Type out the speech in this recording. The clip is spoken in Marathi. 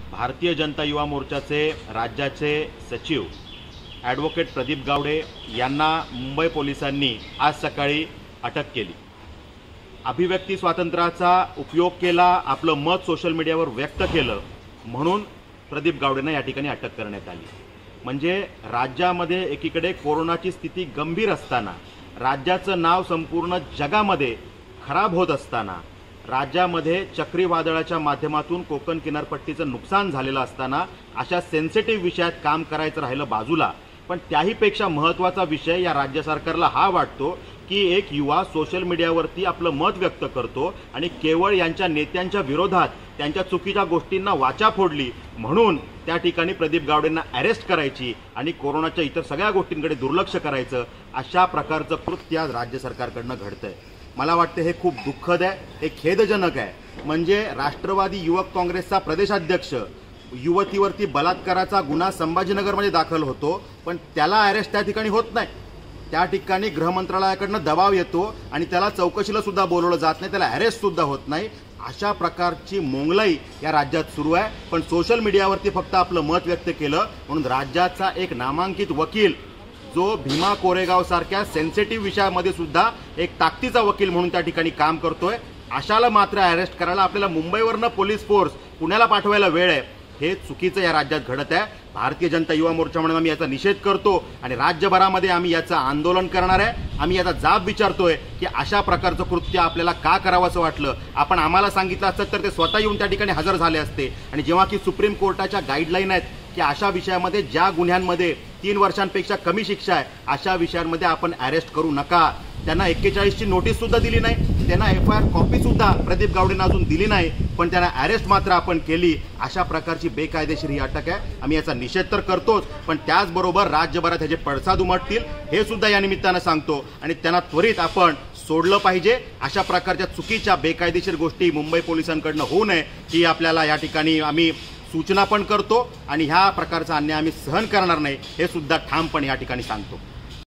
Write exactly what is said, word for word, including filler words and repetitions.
भारतीय जनता युवा मोर्चाचे राज्याचे सचिव ॲडव्होकेट प्रदीप गावडे यांना मुंबई पोलिसांनी आज सकाळी अटक केली। अभिव्यक्ती स्वातंत्र्याचा उपयोग केला, आपलं मत सोशल मीडियावर व्यक्त केलं म्हणून प्रदीप गावडेंना या ठिकाणी अटक करण्यात आली। म्हणजे राज्यामध्ये एकीकडे कोरोनाची स्थिती गंभीर असताना, राज्याचं नाव संपूर्ण जगामध्ये खराब होत असताना, राज्यामध्ये चक्रीवादळाच्या माध्यमातून कोकण किनारपट्टीचं नुकसान झालेलं असताना अशा सेन्सिटिव्ह विषयात काम करायचं राहिलं बाजूला। पण त्याहीपेक्षा महत्त्वाचा विषय या राज्य सरकारला हा वाटतो की एक युवा सोशल मीडियावरती आपलं मत व्यक्त करतो आणि केवळ यांच्या नेत्यांच्या विरोधात त्यांच्या चुकीच्या गोष्टींना वाचा फोडली म्हणून त्या ठिकाणी प्रदीप गावडेंना अरेस्ट करायची आणि कोरोनाच्या इतर सगळ्या गोष्टींकडे दुर्लक्ष करायचं, अशा प्रकारचं कृत्य आज राज्य सरकारकडनं घडतंय। मला वाटतं हे खूप दुःखद आहे, हे खेदजनक आहे। म्हणजे राष्ट्रवादी युवक काँग्रेसचा प्रदेशाध्यक्ष युवतीवरती बलात्काराचा गुन्हा संभाजीनगरमध्ये दाखल होतो, पण त्याला अरेस्ट त्या ठिकाणी होत नाही। त्या ठिकाणी गृह मंत्रालयाकडनं दबाव येतो आणि त्याला चौकशीला सुद्धा बोलवलं जात नाही, त्याला अरेस्ट सुद्धा होत नाही। अशा प्रकारची मोंगलाई या राज्यात सुरू आहे। पण सोशल मीडियावरती फक्त आपलं मत व्यक्त केलं म्हणून राज्याचा एक नामांकित वकील, जो भीमा कोरेगाव सारख्या सेन्सिटिव्ह विषयामध्ये सुद्धा एक ताकदीचा वकील म्हणून त्या ठिकाणी काम करतोय, अशाला मात्र अरेस्ट करायला आपल्याला मुंबईवरनं पोलीस फोर्स पुण्याला पाठवायला वेळ आहे। हे चुकीचं या राज्यात घडत आहे। भारतीय जनता युवा मोर्चा म्हणून आम्ही याचा निषेध करतो आणि राज्यभरामध्ये आम्ही याचं आंदोलन करणार आहे। आम्ही याचा जाब विचारतोय की अशा प्रकारचं कृत्य आपल्याला का करावंसं वाटलं। आपण आम्हाला सांगितलं असतं तर ते स्वतः येऊन त्या ठिकाणी हजर झाले असते। आणि जेव्हा की सुप्रीम कोर्टाच्या गाईडलाईन आहेत की अशा विषयामध्ये ज्या गुन्ह्यांमध्ये तीन वर्षांपेक्षा कमी शिक्षा आहे अशा विषयांमध्ये आपण अरेस्ट करू नका। त्यांना एक्केचाळीस ची नोटीस सुद्धा दिली नाही, त्यांना एफ आय आर कॉपी सुद्धा प्रदीप गावडेंना अजून दिली नाही, पण त्यांना अरेस्ट मात्र आपण केली। अशा प्रकारची बेकायदेशीर ही अटक आहे। आम्ही याचा निषेध तर करतोच, पण त्याचबरोबर राज्यभरात ह्याचे पडसाद उमटतील हे सुद्धा या निमित्तानं सांगतो आणि त्यांना त्वरित आपण सोडलं पाहिजे। अशा प्रकारच्या चुकीच्या बेकायदेशीर गोष्टी मुंबई पोलिसांकडनं होऊ नये ही आपल्याला या ठिकाणी आम्ही सूचना पण करतो आणि ह्या प्रकारचा अन्याय आम्ही सहन करणार नाही हे सुद्धा ठामपणे या ठिकाणी सांगतो।